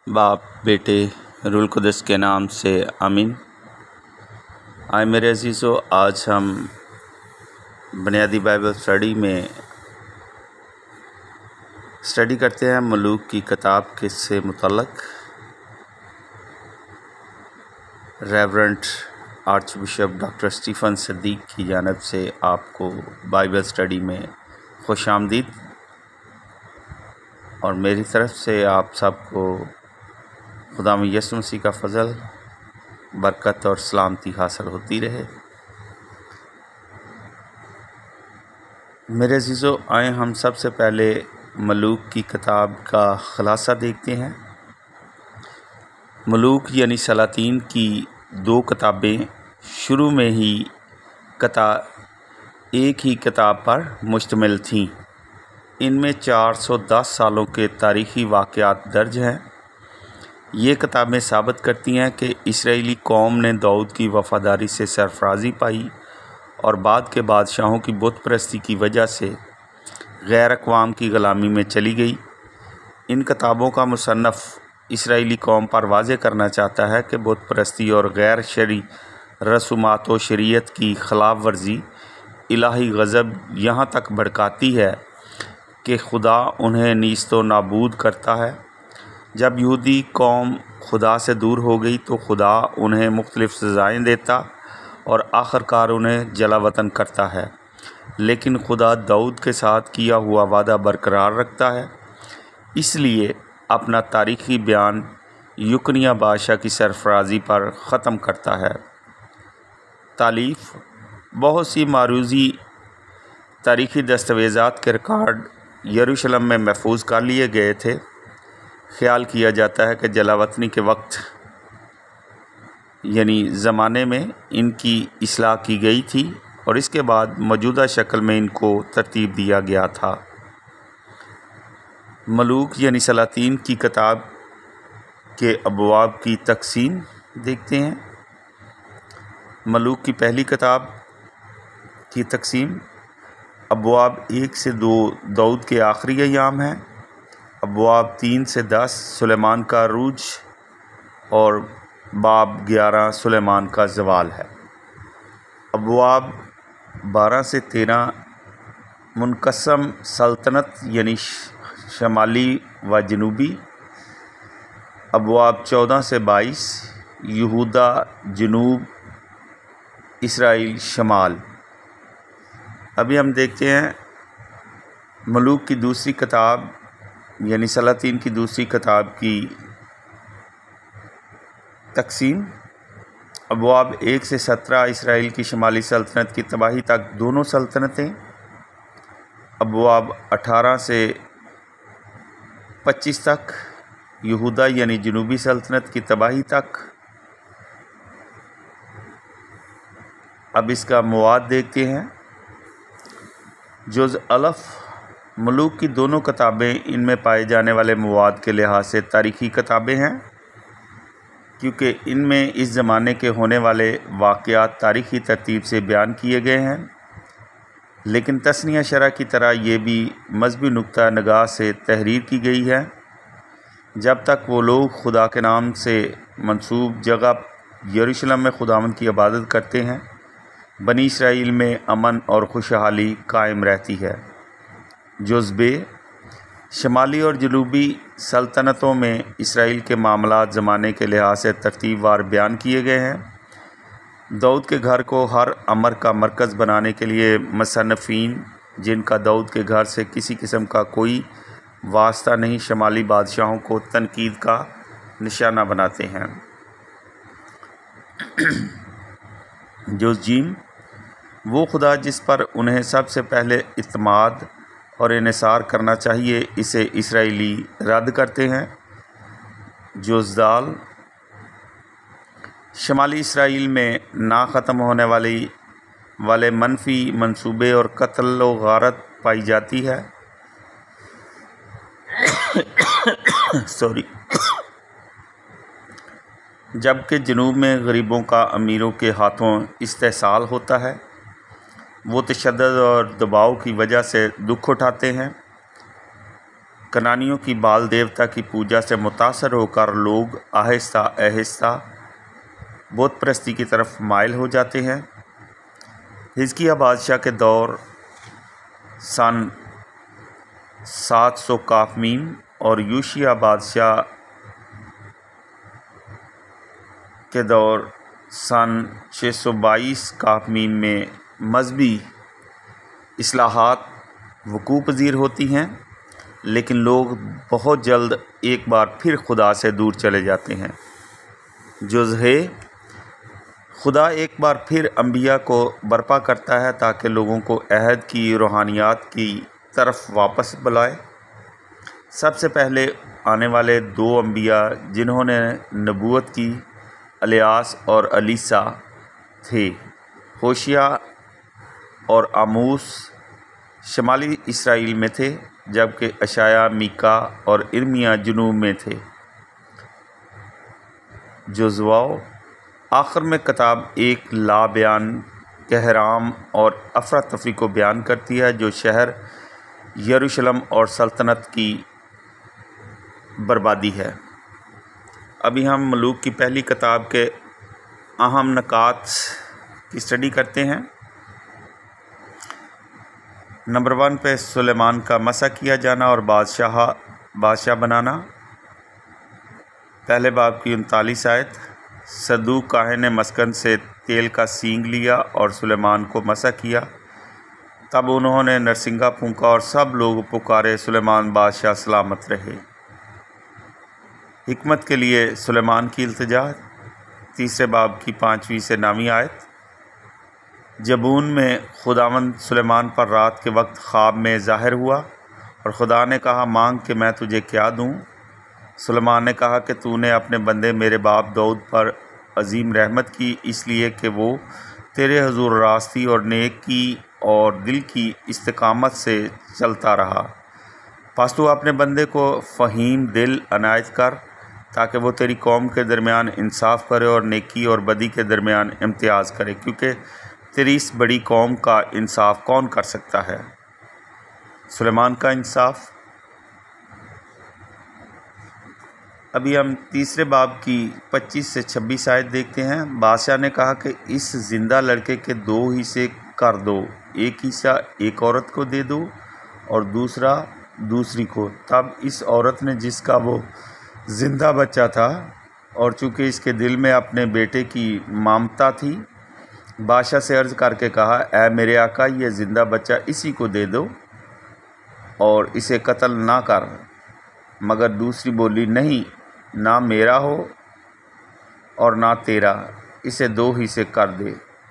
बाप बेटे रूल कुदस के नाम से आमीन। आए मेरे अजीज़ों, आज हम बुनियादी बाइबल स्टडी में स्टडी करते हैं मलूक की किताब के से मुतल्लक। Reverend archbishop doctor Stephen Siddique की जानिब से आपको बाइबल स्टडी में खुश आमदीद, और मेरी तरफ से आप सबको खुदाम यसु मसीह का फ़ज़ल, बरकत और सलामती हासिल होती रहे। मेरे अजीज़ों, आए हम सबसे पहले मलूक की किताब का ख़ुलासा देखते हैं। मलूक यानी सलातीन की दो किताबें शुरू में ही एक ही किताब पर मुश्तमिल थीं। इनमें 410 सालों के तारीख़ी वाक़यात दर्ज हैं। ये किताबें साबित करती हैं कि इसराइली कौम ने दाऊद की वफ़ादारी से सरफराजी पाई और बाद के बादशाहों की बुत परस्ती की वजह से गैर अक़वाम की ग़ुलामी में चली गई। इन किताबों का मुसन्नफ़ इसराइली कौम पर वाज़े करना चाहता है कि बुत परस्ती और गैर शरई रसूमात व शरीयत की ख़िलाफ़ वर्जी इलाही गज़ब यहाँ तक भड़काती है कि खुदा उन्हें नीस्तो नाबूद करता है। जब यहूदी कौम खुदा से दूर हो गई तो खुदा उन्हें मुख्तलिफ़ सज़ाएँ देता और आखिरकार उन्हें जला वतन करता है, लेकिन खुदा दाऊद के साथ किया हुआ वादा बरकरार रखता है। इसलिए अपना तारीख़ी बयान युकनिया बादशाह की सरफराजी पर ख़त्म करता है। तालीफ़ बहुत सी मारूज़ी तारीख़ी दस्तावेज़ात के रिकॉर्ड यरूशलेम में महफूज कर लिए गए थे। ख्याल किया जाता है कि जलावतनी के वक्त यानी ज़माने में इनकी इस्लाह की गई थी और इसके बाद मौजूदा शक्ल में इनको तरतीब दिया गया था। मलूक यानी सलातीन की किताब के अबवाब की तकसीम देखते हैं। मलूक की पहली किताब की तकसीम अबवाब 1 से 2 दाऊद के आखिरी अय्याम हैं। अबवाब 3 से 10 सुलेमान का अरूज और बाब 11 सुलेमान का ज़वाल है। अबवाब 12 से 13 मुनक़सम सल्तनत यानी शमाली व जनूबी। अबवाब 14 से 22 यहूदा जनूब, इसराइल शमाल। अभी हम देखते हैं मलूक की दूसरी किताब यानी सलातीन की दूसरी किताब की तकसीम। अबवाब 1 से 17 इसराइल की शमाली सल्तनत की तबाही तक दोनों सल्तनतें। अबवाब 18 से 25 तक यहूदा यानी जनूबी सल्तनत की तबाही तक। अब इसका मवाद देखते हैं। जुज़ अलफ़ मलूक की दोनों किताबें इनमें पाए जाने वाले मवाद के लिहाज से तारीख़ी किताबें हैं, क्योंकि इनमें इस ज़माने के होने वाले वाक़यात तारीख़ी तरतीब से बयान किए गए हैं, लेकिन तस्नीया शरह की तरह ये भी मज़हबी नुक्ता निगाह से तहरीर की गई है। जब तक वो लोग खुदा के नाम से मंसूब जगह यरूशलेम में खुदावंद की इबादत करते हैं, बनी इसराइल में अमन और खुशहाली कायम रहती है। जुज़बे शमाली और जनूबी सल्तनतों में इसराइल के मामलात ज़माने के लिहाज से तरतीबवार बयान किए गए हैं। दाऊद के घर को हर अमर का मरकज़ बनाने के लिए मुसन्निफ़ीन, जिनका दाऊद के घर से किसी किस्म का कोई वास्ता नहीं, शमाली बादशाहों को तनकीद का निशाना बनाते हैं। जोजीम वो खुदा जिस पर उन्हें सबसे पहले इत्माद और इन्हिसार करना चाहिए, इसे इसराइली रद्द करते हैं। जोज़दाल शमाली इसराइल में ना ख़त्म होने वाले मनफी मंसूबे और कत्ल व गारत पाई जाती है। जबकि जनूब में गरीबों का अमीरों के हाथों इस्तेहसाल होता है। वो तशद्दुद और दबाव की वजह से दुख उठाते हैं। कनानियों की बाल देवता की पूजा से मुतासर होकर लोग आहिस्ता आहिस्ता बुत परस्ती की तरफ माइल हो जाते हैं। हिजकिया बादशाह के दौर सन 700 काफमीन और यूशिया बादशाह के दौर सन 622 काफमीन में मजहबी इस्लाहात वकूअ पज़ीर होती हैं, लेकिन लोग बहुत जल्द एक बार फिर खुदा से दूर चले जाते हैं। जुज़े खुदा एक बार फिर अंबिया को बर्पा करता है ताकि लोगों को अहद की रूहानियात की तरफ वापस बुलाए। सबसे पहले आने वाले 2 अंबिया जिन्होंने नबूवत की इलियास और एलीशा थे। होशिया और आमूस शमाली इसराइल में थे, जबकि अशाया, मीका और इर्मिया जुनूब में थे। जोज़ुआ आखिर में किताब एक ला बयान, कहराम और अफरा तफरी को बयान करती है, जो शहर यरूशलेम और सल्तनत की बर्बादी है। अभी हम मलूक की पहली किताब के अहम नकात की स्टडी करते हैं। नंबर 1 पे सुलेमान का मसा किया जाना और बादशाह बनाना। पहले बाब की 39 आयत। सदूक काहिन ने मस्कन से तेल का सींग लिया और सुलेमान को मसा किया। तब उन्होंने नरसिंगा फूंका और सब लोग पुकारे, सुलेमान बादशाह सलामत रहे। हिकमत के लिए सुलेमान की इल्तिजा। तीसरे बाब की 5वीं से 9वीं आयत। जबून में खुदावंद सुलेमान पर रात के वक्त ख्वाब में ज़ाहिर हुआ और खुदा ने कहा, मांग कि मैं तुझे क्या दूँ। सुलेमान ने कहा कि तूने अपने बंदे मेरे बाप दाऊद पर अजीम रहमत की, इसलिए कि वो तेरे हुजूर रास्ती और नेकी और दिल की इस्तिकामत से चलता रहा। बस तू अपने बंदे को फ़हीम दिल अनायत कर, ताकि वो तेरी कौम के दरमियान इंसाफ करे और नेकी और बदी के दरमियान इम्तियाज़ करे, क्योंकि तेरी इस बड़ी कौम का इंसाफ कौन कर सकता है। सुलेमान का इंसाफ। अभी हम तीसरे बाब की 25 से 26 आयत देखते हैं। बादशाह ने कहा कि इस जिंदा लड़के के 2 हिस्से कर दो, एक हिस्सा एक औरत को दे दो और दूसरा दूसरी को। तब इस औरत ने, जिसका वो जिंदा बच्चा था और चूँकि इसके दिल में अपने बेटे की ममता थी, बादशाह से अर्ज़ करके कहा, ऐ मेरे आका, ये ज़िंदा बच्चा इसी को दे दो और इसे कत्ल ना कर। मगर दूसरी बोली, नहीं, ना मेरा हो और ना तेरा, इसे 2 हिस्से कर दे।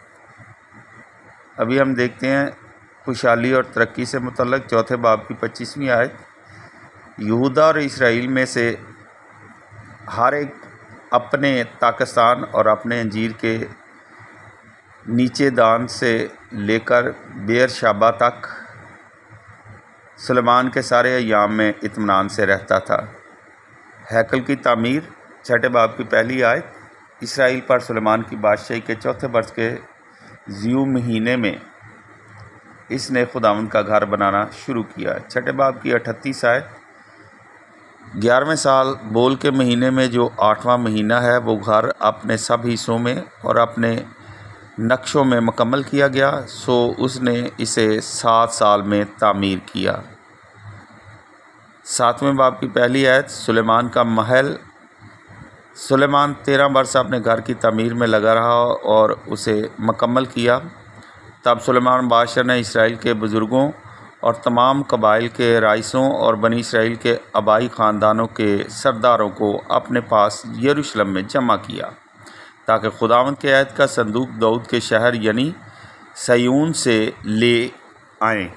अभी हम देखते हैं खुशहाली और तरक्की से मुतल्लक चौथे बाब की 25वीं आयत। यहूदा और इसराइल में से हर एक अपने ताकिस्तान और अपने अंजीर के नीचे दान से लेकर बेरशाबा तक सुलेमान के सारे अय्याम में इत्मीनान से रहता था। हैकल की तामीर, छठे बाब की पहली आयत। इसराइल पर सुलेमान की बादशाही के 4थे वर्ष के ज़ियू महीने में इसने खुदावंद का घर बनाना शुरू किया। छठे बाब की 38 आयत। 11वें साल बोल के महीने में, जो 8वां महीना है, वो घर अपने सब हिस्सों में और अपने नक्शों में मुकम्मल किया गया, सो उसने इसे 7 साल में तामीर किया। 7वें बाब की पहली आयत। सुलेमान का महल। सुलेमान 13 वर्ष अपने घर की तामीर में लगा रहा और उसे मुकम्मल किया। तब सुलेमान बादशाह ने इसराइल के बुज़ुर्गों और तमाम कबाइल के राइसों और बनी इसराइल के आबाई ख़ानदानों के सरदारों को अपने पास यरूशलेम में जमा किया, ताकि खुदावंद के अहद का संदूक दाऊद के शहर यानी सयून से ले आएँ।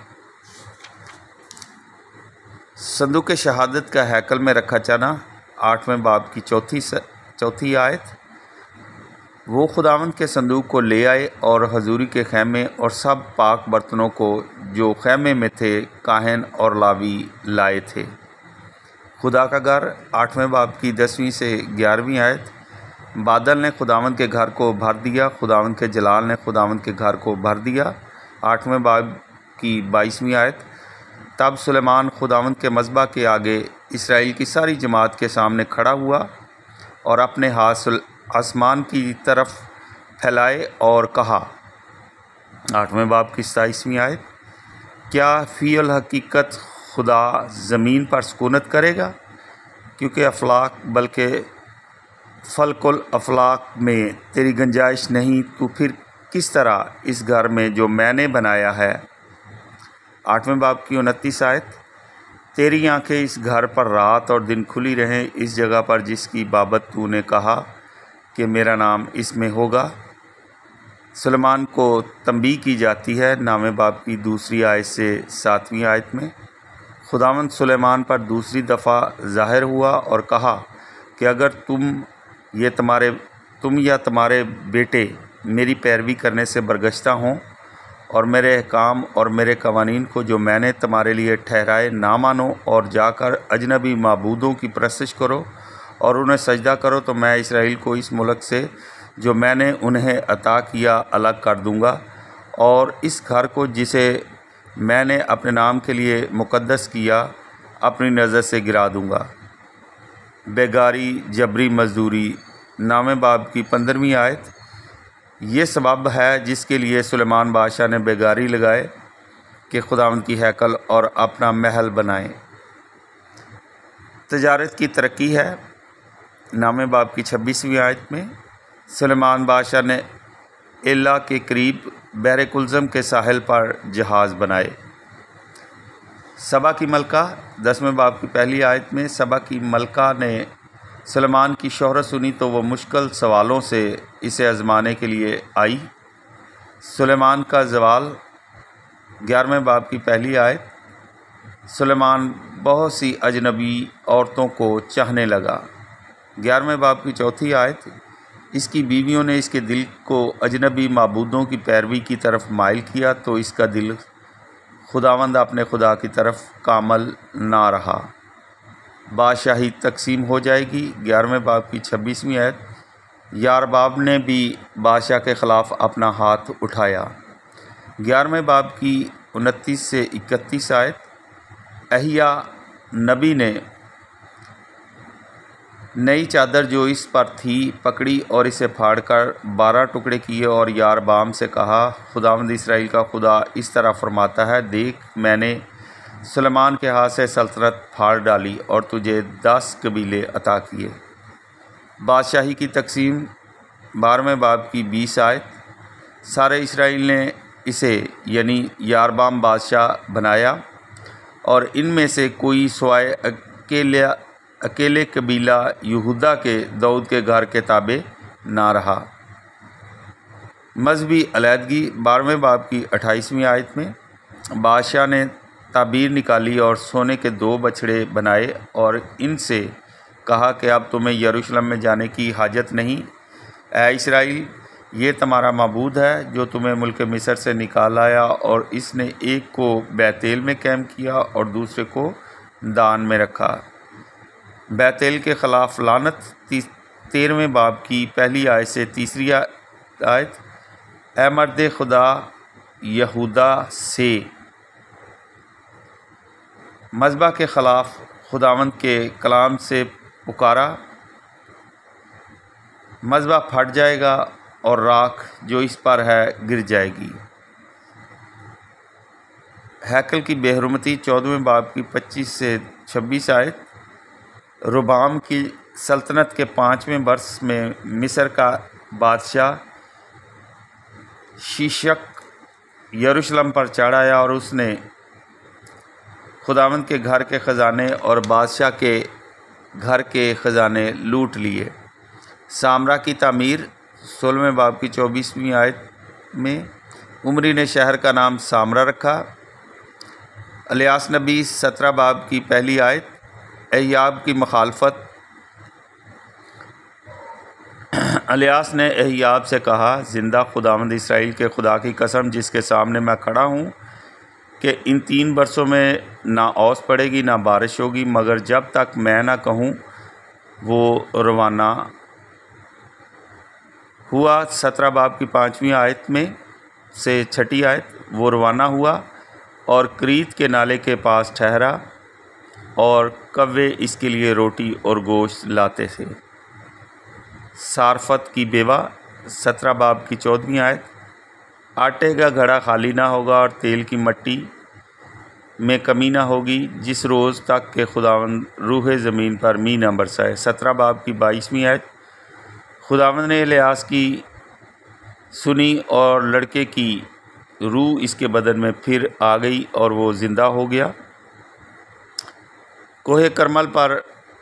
संदूक शहादत का हैकल में रखा जाना। 8वें बाब की चौथी आयत। वो खुदावंद के संदूक को ले आए और हजूरी के खैमे और सब पाक बर्तनों को जो खैमे में थे, काहन और लावी लाए थे। खुदा का घर। 8वें बाब की 10वीं से 11वीं आयत। बादल ने खुदावंद के घर को भर दिया, खुदावंद के जलाल ने खुदावंद के घर को भर दिया। 8वें बाब की 22वीं आयत। تب سلیمان خداوند کے مذبح کے آگے اسرائیل کی ساری جماعت کے سامنے کھڑا ہوا اور اپنے ہاتھ آسمان کی طرف پھیلائے اور کہا، 8ویں باب کی 27ویں آیت، کیا فی الحقیقت خدا زمین پر سکونت کرے گا؟ کیونکہ افلاک بلکہ فلک الافلاق میں تیری گنجائش نہیں، تو پھر کس طرح اس گھر میں جو میں نے بنایا ہے۔ 8ویں باب کی 29 آیت، تیری آنکھیں اس گھر پر رات اور دن کھلی رہیں، اس جگہ پر جس کی بابت تو نے کہا کہ میرا نام اس میں ہوگا۔ سلیمان کو تنبیہ کی جاتی ہے 9ویں باب کی 2 آیت سے 7ویں آیت میں۔ خداوند سلیمان پر دوسری دفعہ ظاہر ہوا اور کہا کہ اگر تم یا تمہارے بیٹے میری پیروی کرنے سے برگشتہ ہوں اور میرے احکام اور میرے قوانین کو جو میں نے تمہارے لیے ٹھہرائے نہ مانو اور جا کر اجنبی معبودوں کی پرستش کرو اور انہیں سجدہ کرو، تو میں اسرائیل کو اس ملک سے جو میں نے انہیں عطا کیا الگ کر دوں گا، اور اس گھر کو جسے میں نے اپنے نام کے لیے مقدس کیا اپنی نظر سے گرا دوں گا۔ بیگاری، جبری مزدوری، 9ویں باب کی 15ویں آیت، یہ سبب ہے جس کے لیے سلیمان بادشاہ نے بیگاری لگائے کہ خداوند کی ہیکل اور اپنا محل بنائیں۔ تجارت کی ترقی ہے 9ویں باب کی 26ویں آیت میں۔ سلیمان بادشاہ نے ایلا کے قریب بحر کلزم کے ساحل پر جہاز بنائے۔ سبا کی ملکہ 10ویں باب کی 1 آیت میں، سبا کی ملکہ نے سلیمان کی شہرت سنی تو وہ مشکل سوالوں سے اسے آزمانے کے لیے آئی۔ سلیمان کا زوال 11ویں باب کی 1 آیت، سلیمان بہت سی اجنبی عورتوں کو چاہنے لگا۔ 11ویں باب کی 4 آیت، اس کی بیویوں نے اس کے دل کو اجنبی معبودوں کی پیروی کی طرف مائل کیا تو اس کا دل خداوند اپنے خدا کی طرف کامل نہ رہا۔ بادشاہی تقسیم ہو جائے گی 11ویں باب کی 26ویں آیت، یارباب نے بھی بادشاہ کے خلاف اپنا ہاتھ اٹھایا۔ 11ویں باب کی 29 سے 31 آیت، احیا نبی نے نئی چادر جو اس پر تھی پکڑی اور اسے پھاڑ کر 12 ٹکڑے کیے اور یاربام سے کہا، خداوند اسرائیل کا خدا اس طرح فرماتا ہے، دیکھ میں نے سلیمان کے ہاتھ سے سلطنت پھاڑ ڈالی اور تجھے 10 قبیلے عطا کیے۔ بادشاہی کی تقسیم 12ویں باب کی 20 آیت، سارے اسرائیل نے اسے یعنی یاربام بادشاہ بنایا اور ان میں سے کوئی سوائے اکیلے قبیلہ یہودا کے داؤد کے گھر کے تابع نہ رہا۔ مذہبی علیحدگی 12ویں باب کی 28ویں آیت میں، بادشاہ نے تعبیر نکالی اور سونے کے 2 بچھڑے بنائے اور ان سے کہا کہ اب تمہیں یروشلم میں جانے کی حاجت نہیں، اے اسرائیل، یہ تمہارا معبود ہے جو تمہیں ملک مصر سے نکال آیا، اور اس نے ایک کو بیتیل میں قائم کیا اور دوسرے کو دان میں رکھا۔ بیتیل کے خلاف لعنت 13ویں باب کی 1 آیت سے 3 آیت، اے مرد خدا یہودا سے مذبح کے خلاف خداوند کے کلام سے پکارا، مذبح پھٹ جائے گا اور راکھ جو اس پر ہے گر جائے گی۔ ہیکل کی بے حرمتی 14ویں باب کی 25 سے 26 آیت، ربعام کی سلطنت کے 5ویں برس میں مصر کا بادشاہ شیشک یروشلم پر چڑھ آیا اور اس نے خداوند کے گھر کے خزانے اور بادشاہ کے گھر کے خزانے لوٹ لیے۔ سامرا کی تعمیر 16ویں باب کی 24ویں آیت میں، عمری نے شہر کا نام سامرا رکھا۔ الیاس نبی 17 باب کی 1 آیت، احیاب کی مخالفت، الیاس نے احیاب سے کہا، زندہ خداوند اسرائیل کے خدا کی قسم جس کے سامنے میں کھڑا ہوں کہ ان 3 برسوں میں نہ اوس پڑے گی نہ بارش ہوگی، مگر جب تک میں نہ کہوں وہ روانہ ہوا۔ 17 باب کی 5ویں آیت میں سے 6 آیت، وہ روانہ ہوا اور کریت کے نالے کے پاس ٹھہرا اور کوے اس کے لیے روٹی اور گوشت لاتے تھے۔ صارفت کی بیوہ 17 باب کی 14ویں آیت۔ آٹے کا گھڑا خالی نہ ہوگا اور تیل کی مٹی میں کمی نہ ہوگی جس روز تک کہ خداوند روح زمین پر می نہ برسائے۔ 17 باب کی 22ویں آیت۔ خداوند نے الیاس کی سنی اور لڑکے کی روح اس کے بدن میں پھر آ گئی اور وہ زندہ ہو گیا۔ کوہ کرمل پر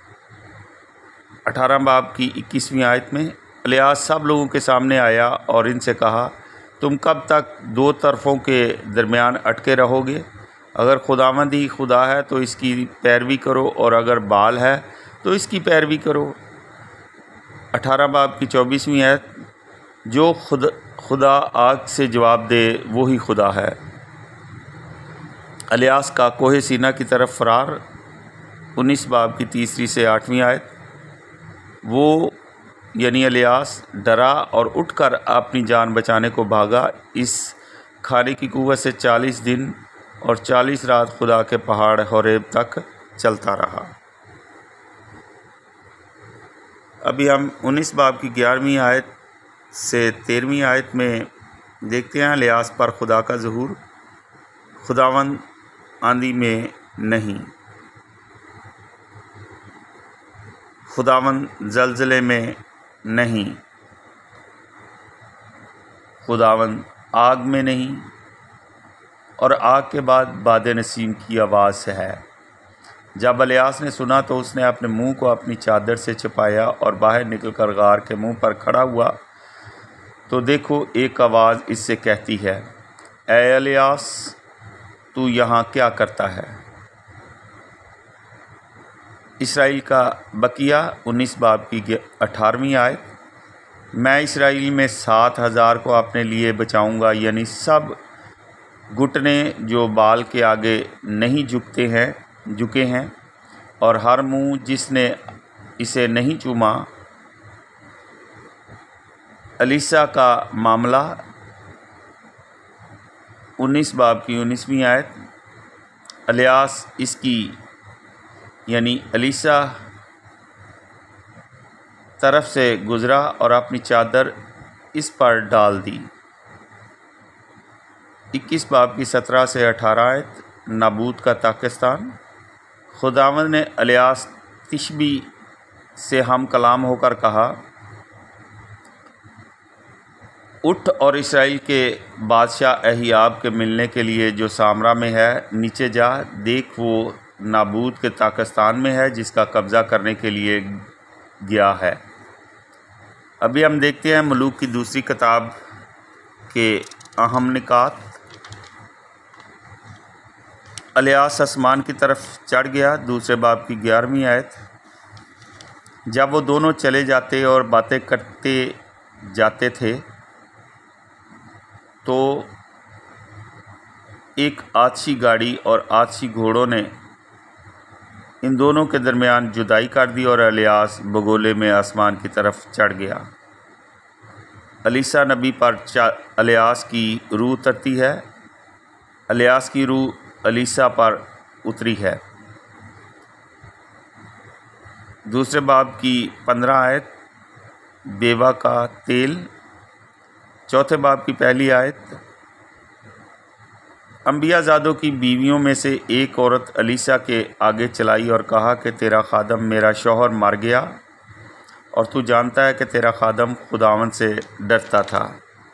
18 باب کی 21ویں آیت میں الیاس سب لوگوں کے سامنے آیا اور ان سے کہا، تم کب تک دو طرفوں کے درمیان اٹکے رہو گے؟ اگر خداوند ہی خدا ہے تو اس کی پیروی کرو اور اگر بال ہے تو اس کی پیروی کرو۔ 18 باب کی 24ویں آیت۔ جو خدا آگ سے جواب دے وہی خدا ہے۔ الیاس کا کوہ سینا کی طرف فرار 19 باب کی 3 سے 8ویں آیت۔ وہ یعنی الیاس ڈرا اور اٹھ کر اپنی جان بچانے کو بھاگا۔ اس کھانے کی قوت سے 40 دن اور 40 رات خدا کے پہاڑ حوریب تک چلتا رہا۔ ابھی ہم 19 باب کی 11ویں آیت سے 13ویں آیت میں دیکھتے ہیں الیاس پر خدا کا ظہور۔ خداوند آندھی میں نہیں، خداوند زلزلے میں نہیں، خداوند آگ میں نہیں، اور آگ کے بعد باد نسیم کی آواز سے ہے۔ جب الیاس نے سنا تو اس نے اپنے منہ کو اپنی چادر سے چھپایا اور باہر نکل کر غار کے منہ پر کھڑا ہوا تو دیکھو ایک آواز اس سے کہتی ہے، اے الیاس تو یہاں کیا کرتا ہے؟ اسرائیل کا بقیہ 19 باب کی 18ویں آیت۔ میں اسرائیل میں 7,000 کو اپنے لیے بچاؤں گا، یعنی سب گھٹنے جو بال کے آگے نہیں جھکے ہیں اور ہر منہ جس نے اسے نہیں چوما۔ الیسا کا معاملہ 19 باب کی 19ویں آیت۔ الیاس اس کی یعنی الیسا طرف سے گزرا اور اپنی چادر اس پر ڈال دی۔ 21 باب کی 17 سے 18 آیت۔ نابوت کا پاکستان۔ خداوند نے الیاس تشبی سے ہم کلام ہو کر کہا، اٹھ اور اسرائیل کے بادشاہ اہیاب کے ملنے کے لیے جو سامرا میں ہے نیچے جا، دیکھ وہ نابوت کے پاکستان میں ہے جس کا قبضہ کرنے کے لیے گیا ہے۔ ابھی ہم دیکھتے ہیں ملوک کی دوسری کتاب کے اہم نکات۔ الیاس آسمان کی طرف چڑھ گیا، دوسرے باب کی 11ویں آیت۔ جب وہ دونوں چلے جاتے اور باتیں کرتے جاتے تھے تو ایک آتشی گاڑی اور آتشی گھوڑوں نے ان دونوں کے درمیان جدائی کر دی اور الیاس بگولے میں آسمان کی طرف چڑھ گیا۔ الیسا نبی پر الیاس کی روح اترتی ہے، الیاس کی روح الیسا پر اتری ہے۔ دوسرے باب کی 15 آیت۔ بیوہ کا تیل۔ چوتھے باب کی پہلی آیت۔ انبیاء زادوں کی بیویوں میں سے ایک عورت الیسا کے آگے چلائی اور کہا کہ تیرا خادم میرا شوہر مر گیا اور تو جانتا ہے کہ تیرا خادم خداوند سے ڈرتا تھا۔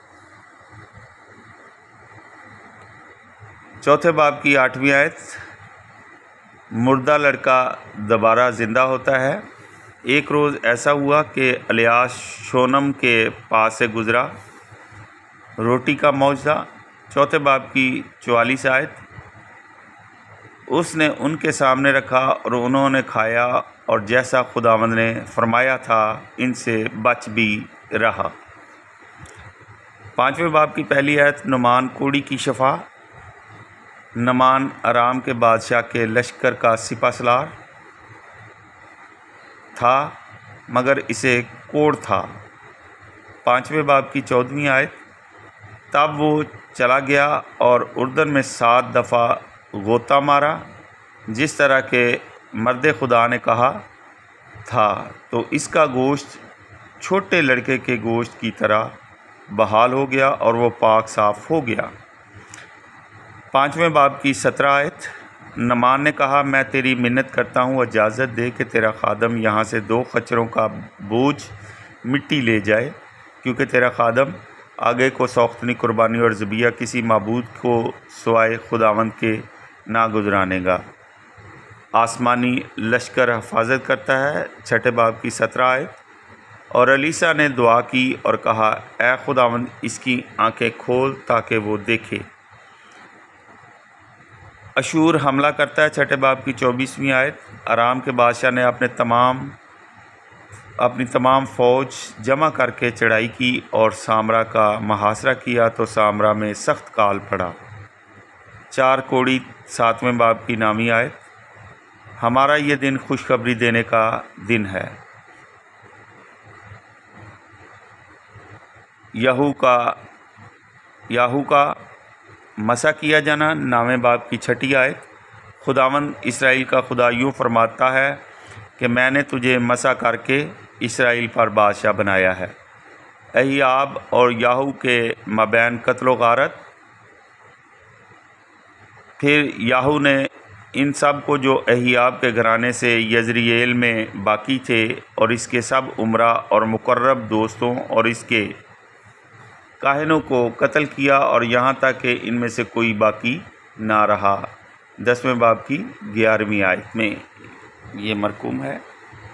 چوتھے باب کی 8ویں آیت۔ مردہ لڑکا دوبارہ زندہ ہوتا ہے۔ ایک روز ایسا ہوا کہ الیاس شونم کے پاس سے گزرا۔ روٹی کا معجزہ۔ چوتھے باب کی 44 آیت۔ اس نے ان کے سامنے رکھا اور انہوں نے کھایا اور جیسا خداوند نے فرمایا تھا ان سے بچ بھی رہا۔ 5ویں باب کی پہلی آیت۔ نعمان کوڑی کی شفا۔ نعمان ارام کے بادشاہ کے لشکر کا سپہ سالار تھا مگر اسے کوڑ تھا۔ 5ویں باب کی 14ویں آیت۔ تب وہ چلا گیا اور اردن میں 7 دفعہ غوطہ مارا جس طرح کہ مرد خدا نے کہا تھا، تو اس کا گوشت چھوٹے لڑکے کے گوشت کی طرح بحال ہو گیا اور وہ پاک صاف ہو گیا۔ 5ویں باب کی 17 آیت۔ نعمان نے کہا، میں تیری منت کرتا ہوں، اجازت دے کہ تیرا خادم یہاں سے 2 خچروں کا بوجھ مٹی لے جائے، کیونکہ تیرا خادم آگے کو سوختنی قربانی اور ذبیحہ کسی معبود کو سوائے خداوند کے نہ گزرانے گا۔ آسمانی لشکر حفاظت کرتا ہے۔ 6 باب کی 17 آیت۔ اور الیسا نے دعا کی اور کہا، اے خداوند اس کی آنکھیں کھول تاکہ وہ دیکھے۔ اشور حملہ کرتا ہے۔ 6 باب کی 24ویں آیت۔ ارام کے بادشاہ نے اپنی تمام فوج جمع کر کے چڑھائی کی اور سامرا کا محاصرہ کیا تو سامرا میں سخت کال پڑا۔ 4 کوڑی 7ویں باب کی 9ویں آیت۔ ہمارا یہ دن خوشخبری دینے کا دن ہے۔ یاہو کا مسح کیا جانا۔ 9ویں باب کی 6 آیت۔ خداوند اسرائیل کا خدا یوں فرماتا ہے کہ میں نے تجھے مسح کر کے اسرائیل پر بادشاہ بنایا ہے۔ اہیاب اور یاہو کے مابین قتل و غارت۔ پھر یاہو نے ان سب کو جو اہیاب کے گھرانے سے یزرییل میں باقی تھے اور اس کے سب امراء اور مقرب دوستوں اور اس کے کاہنوں کو قتل کیا، اور یہاں تک کہ ان میں سے کوئی باقی نہ رہا۔ 10ویں باب کی 11ویں آیت میں یہ مرقوم ہے۔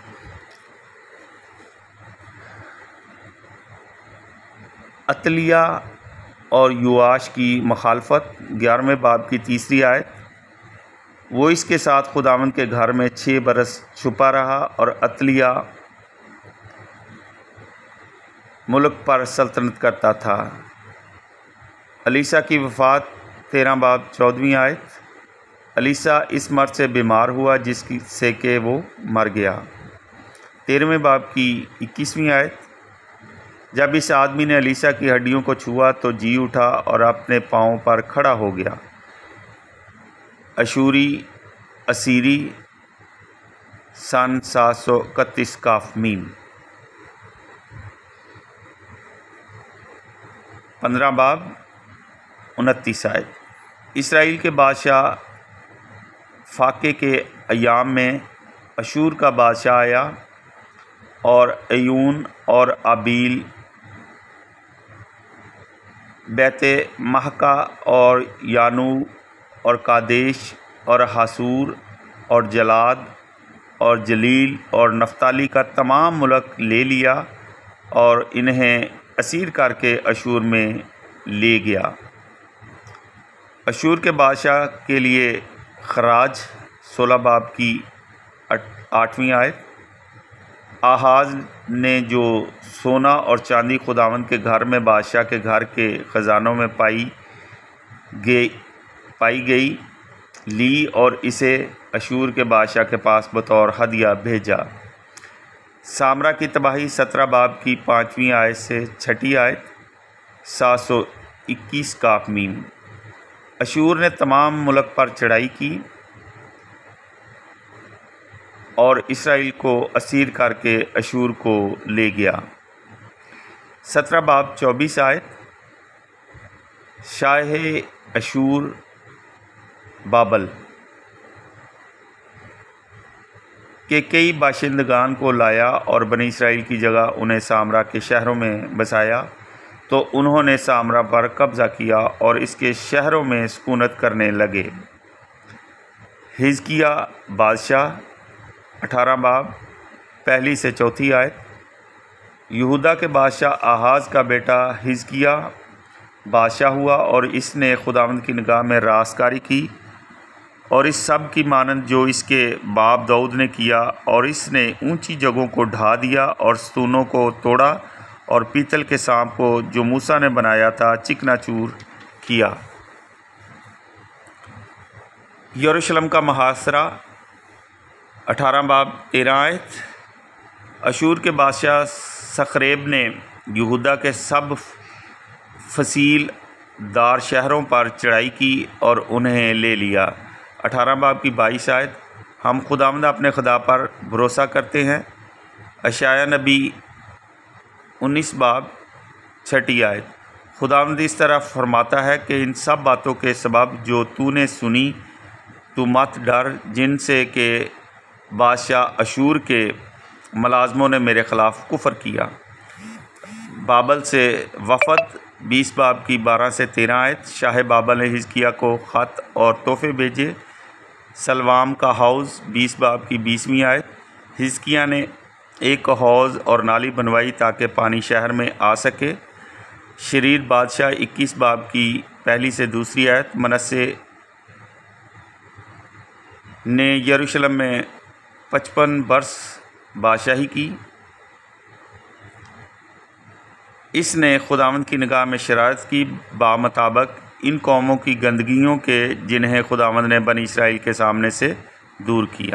عتلیہ اور یواش کی مخالفت۔ 11ویں باب کی 3 آیت۔ وہ اس کے ساتھ خداوند کے گھر میں 6 برس چھپا رہا اور عتلیہ ملک پر سلطنت کرتا تھا۔ الیسا کی وفات۔ 13 باب 14ویں آیت۔ الیسا اس مرض سے بیمار ہوا جس سے کہ وہ مر گیا۔ 13ویں باب کی 21ویں آیت۔ جب اس آدمی نے الیسا کی ہڈیوں کو چھوا تو جی اٹھا اور اپنے پاؤں پر کھڑا ہو گیا۔ اسیری سن 731 کاف میم۔ 15 باب 29 آیت۔ اسرائیل کے بادشاہ فاقے کے ایام میں اشور کا بادشاہ آیا اور ایون اور آبیل، بیت مہکا اور یانو اور کادیش اور حاسور اور جلاد اور جلیل اور نفتالی کا تمام ملک لے لیا اور انہیں اسیر کر کے اشور میں لے گیا۔ اشور کے بادشاہ کے لیے خراج۔ 16 باب کی 8ویں آیت۔ آحاز نے جو سونا اور چاندی خداوند کے گھر میں بادشاہ کے گھر کے خزانوں میں پائی گئی لی اور اسے اشور کے بادشاہ کے پاس بطور ہدیہ بھیجا۔ سامرا کی تباہی۔ 17 باب کی 5ویں آیت سے 6 آیت۔ 721 کاف میم۔ اشور نے تمام ملک پر چڑھائی کی اور اسرائیل کو اسیر کر کے اشور کو لے گیا۔ 17 باب 24 آیت۔ شاہ اشور بابل کے کئی باشندگان کو لایا اور بنی اسرائیل کی جگہ انہیں سامرا کے شہروں میں بسایا، تو انہوں نے سامرا پر قبضہ کیا اور اس کے شہروں میں سکونت کرنے لگے۔ حزقیہ بادشاہ۔ 18 باب 1 سے 4 آیت۔ یہودا کے بادشاہ آحاز کا بیٹا حزقیہ بادشاہ ہوا اور اس نے خداوند کی نگاہ میں راستکاری کی اور اس سب کی مانند جو اس کے باپ داؤد نے کیا، اور اس نے اونچی جگہوں کو ڈھا دیا اور ستونوں کو توڑا اور پیتل کے سانپ کو جو موسیٰ نے بنایا تھا چکنا چور کیا۔ یروشلم کا محاصرہ۔ 18 باب 13 آیت۔ اشور کے بادشاہ سخریب نے یہودا کے سب فصیل دار شہروں پر چڑھائی کی اور انہیں لے لیا۔ 18 باب کی 22 آیت، ہم خداوند اپنے خدا پر بھروسہ کرتے ہیں۔ اشعیاء نبی 19 باب 6 آیت، خداوند اس طرح فرماتا ہے کہ ان سب باتوں کے سبب جو تو نے سنی تو مت ڈر، جن سے کہ بادشاہ اشور کے ملازموں نے میرے خلاف کفر کیا۔ بابل سے وفد 20 باب کی 12 سے 13 آیت، شاہ بابل نے حزقیہ کو خط اور تحفے بھیجے۔ سلوام کا حوض 20 باب کی 20ویں آیت، حزقیہ نے ایک حوض اور نالی بنوائی تاکہ پانی شہر میں آ سکے۔ شریر بادشاہ 21 باب کی 1 سے 2 آیت، منسے نے یروشلم میں 55 برس بادشاہی کی۔ اس نے خداوند کی نگاہ میں شرارت کی بامطابق ان قوموں کی گندگیوں کے جنہیں خداوند نے بنی اسرائیل کے سامنے سے دور کیا۔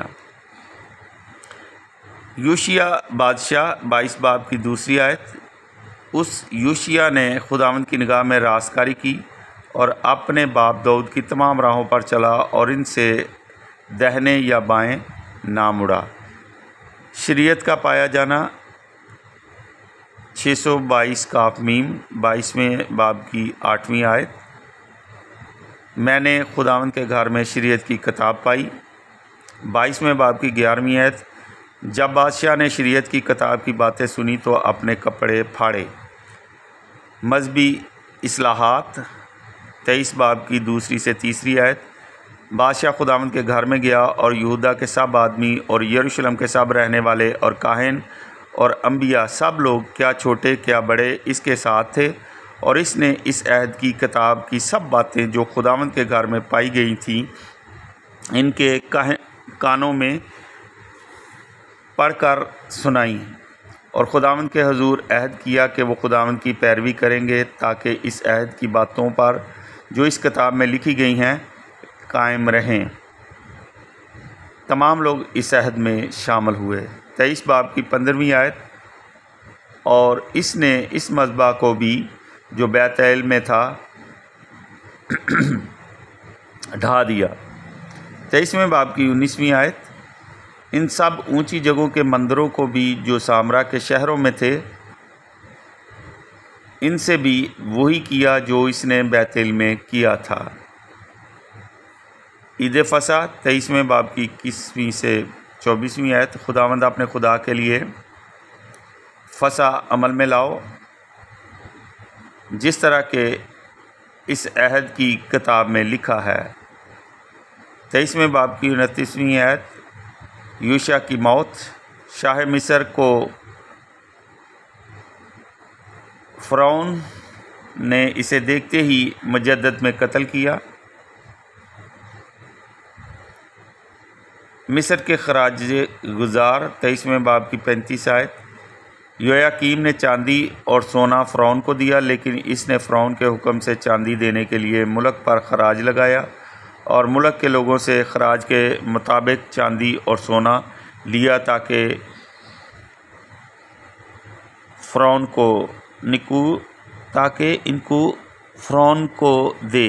یوشیا بادشاہ 22 باب کی 2 آیت، اس یوشیا نے خداوند کی نگاہ میں راستکاری کی اور اپنے باپ داؤد کی تمام راہوں پر چلا اور ان سے دہنے یا بائیں نہ مڑا۔ شریعت کا پایا جانا 622 کاف میم 22ویں باب کی 8ویں آیت، میں نے خداوند کے گھر میں شریعت کی کتاب پائی۔ 22ویں باب کی 11ویں آیت، جب بادشاہ نے شریعت کی کتاب کی باتیں سنی تو اپنے کپڑے پھاڑے۔ مذہبی اصلاحات 23 باب کی 2 سے 3 آیت، بادشاہ خداوند کے گھر میں گیا اور یہودا کے سب آدمی اور یروشلم کے سب رہنے والے اور کاہن اور انبیاء سب لوگ، کیا چھوٹے کیا بڑے، اس کے ساتھ تھے، اور اس نے اس عہد کی کتاب کی سب باتیں جو خداوند کے گھر میں پائی گئی تھیں ان کے کانوں میں پڑھ کر سنائیں، اور خداوند کے حضور عہد کیا کہ وہ خداوند کی پیروی کریں گے تاکہ اس عہد کی باتوں پر جو اس کتاب میں لکھی گئی ہیں قائم رہیں۔ تمام لوگ اس عہد میں شامل ہوئے۔ 23 باب کی 15ویں آیت، اور اس نے اس مذبح کو بھی جو بیت ایل میں تھا ڈھا دیا۔ 23ویں باب کی 19ویں آیت، ان سب اونچی جگہوں کے مندروں کو بھی جو سامرا کے شہروں میں تھے ان سے بھی وہی کیا جو اس نے بیت ایل میں کیا تھا۔ عید فصح 23ویں باب کی 21ویں سے 24ویں آیت، خداوند اپنے خدا کے لیے فصح عمل میں لاؤ جس طرح کہ اس عہد کی کتاب میں لکھا ہے۔ 23ویں باب کی 29ویں آیت، یوشیا کی موت، شاہ مصر کو فرعون نے اسے دیکھتے ہی مجدد میں قتل کیا۔ مصر کے خراج گزار 23ویں باب کی 35 آیت، یویاکیم نے چاندی اور سونا فرعون کو دیا، لیکن اس نے فرعون کے حکم سے چاندی دینے کے لیے ملک پر خراج لگایا اور ملک کے لوگوں سے خراج کے مطابق چاندی اور سونا لیا تاکہ ان کو فرعون کو دے۔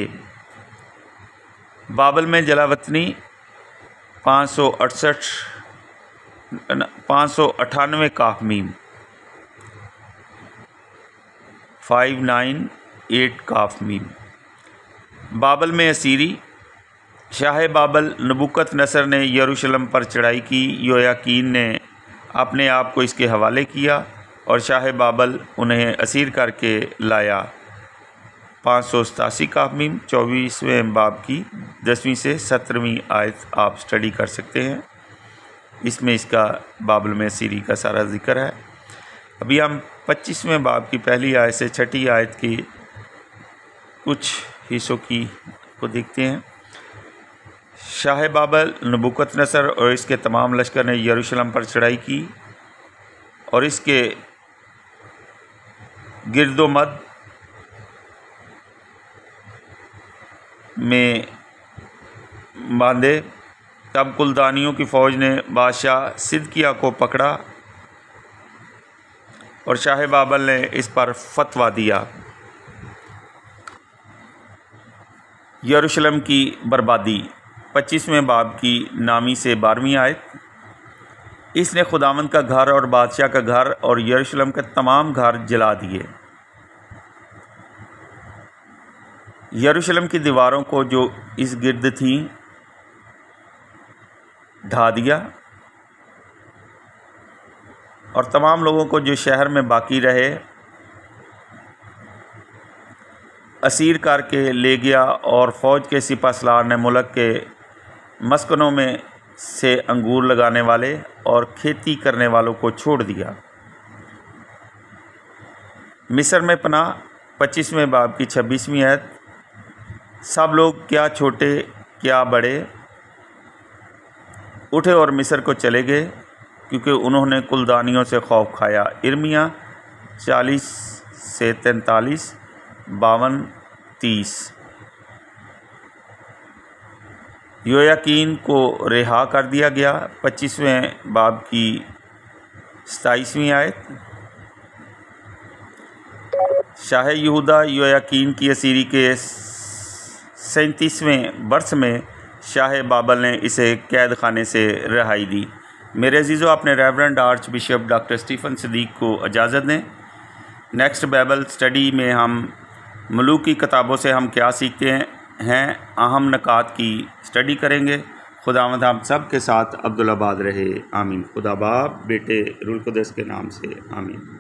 بابل میں جلا وطنی 598 کاف میم 598 کاف میم۔ بابل میں اسیری، شاہ بابل نبوکت نصر نے یروشلم پر چڑھائی کی، یویاکین نے اپنے آپ کو اس کے حوالے کیا اور شاہ بابل انہیں اسیر کر کے لایا۔ 587 کاف میم 24ویں باب کی 10ویں سے 17ویں آیت آپ سٹڈی کر سکتے ہیں، اس میں اس کا بابل میں اسیری کا سارا ذکر ہے۔ ابھی ہم 25ویں باب کی 1 آیت سے 6 آیت کی کچھ حصوں کو دیکھتے ہیں۔ شاہ بابل نبوکت نصر اور اس کے تمام لشکر نے یروشلم پر چڑھائی کی اور اس کے گرد و مد میں باندھے۔ تب کلدانیوں کی فوج نے بادشاہ صدقیہ کو پکڑا اور شاہ بابل نے اس پر فتویٰ دیا۔ یروشلم کی بربادی 25ویں باب کی 9 سے 12 آیت۔ اس نے خداوند کا گھر اور بادشاہ کا گھر اور یروشلم کے تمام گھر جلا دیے۔ یروشلم کی دیواروں کو جو اس گرد تھیں ڈھا دیا، اور تمام لوگوں کو جو شہر میں باقی رہے اسیر کر کے لے گیا، اور فوج کے سپہ سالار نے ملک کے مسکنوں میں سے انگور لگانے والے اور کھیتی کرنے والوں کو چھوڑ دیا۔ مصر میں پناہ 25ویں باب کی 26ویں آیت۔ سب لوگ کیا چھوٹے کیا بڑے اٹھے اور مصر کو چلے گئے، کیونکہ انہوں نے کلدانیوں سے خوف کھایا۔ ارمیا 40 سے 43، 52، 30۔ یویاکین کو رہا کر دیا گیا 25ویں باب کی 27ویں آیت۔ شاہ یہودہ یویاکین کی اسیری کے 37ویں برس میں شاہ بابل نے اسے قید خانے سے رہائی دی۔ میرے عزیزو، اپنے reverend archbishop doctor Stephen Siddique کو اجازت دیں۔ نیکسٹ بائبل اسٹڈی میں ہم ملوک کی کتابوں سے ہم کیا سیکھتے ہیں اہم نکات کی اسٹڈی کریں گے۔ خداوند ہم سب کے ساتھ عبدالآباد رہے، آمین۔ خدا باپ، بیٹے، روح القدس کے نام سے، آمین۔